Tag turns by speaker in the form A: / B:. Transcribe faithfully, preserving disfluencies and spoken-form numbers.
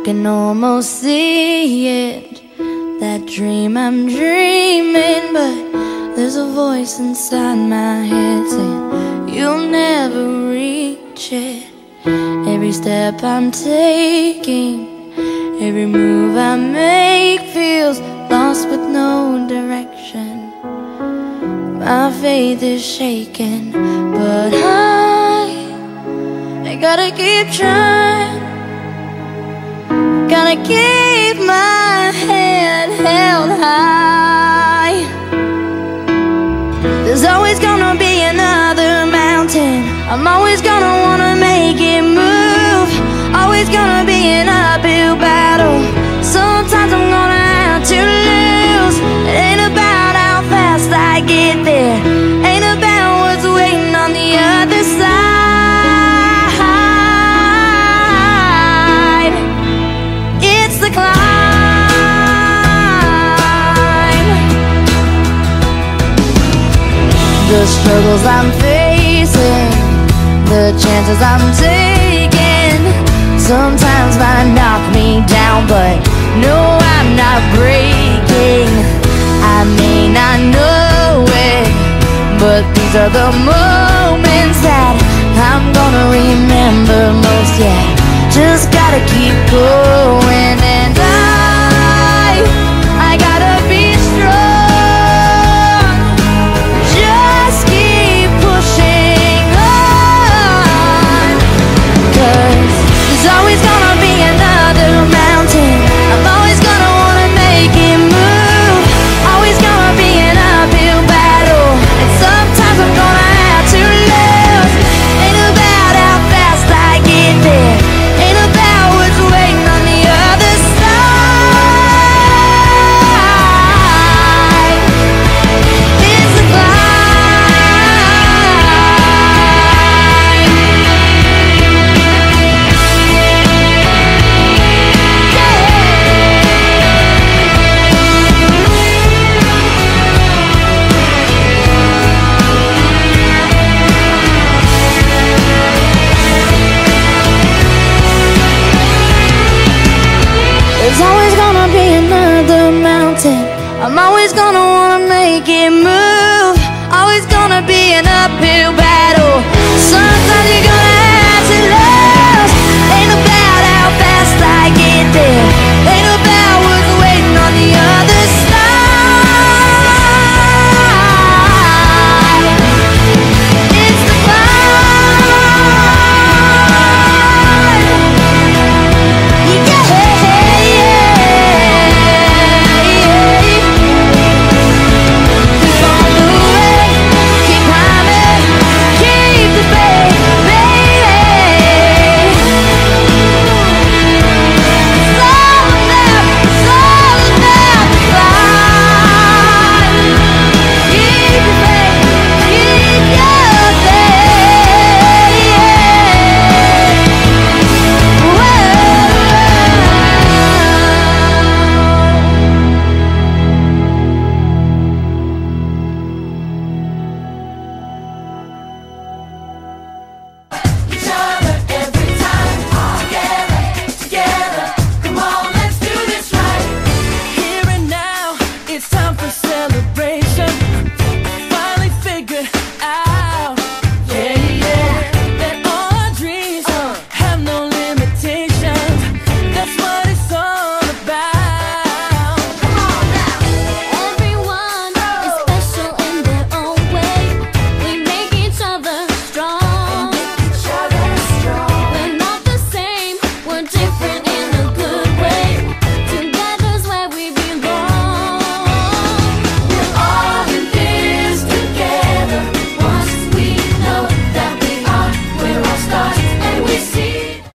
A: can almost see it, that dream I'm dreaming, but there's a voice inside my head saying you'll never reach it. Every step I'm taking, every move I make feels lost with no direction. My faith is shaken, but I, I gotta keep trying. Gotta keep my head held high. There's always gonna be another mountain. I'm always gonna wanna make it move. Always gonna be an uphill battle. Sometimes I'm gonna have to lose. It ain't about how fast I get there, ain't about what's waiting on the other side. It's the climb. The struggles I'm facing, the chances I'm taking, sometimes might knock me down, but no, I'm not breaking. I may not know it, but these are the moments that I'm gonna remember most. Yeah, just gotta keep going.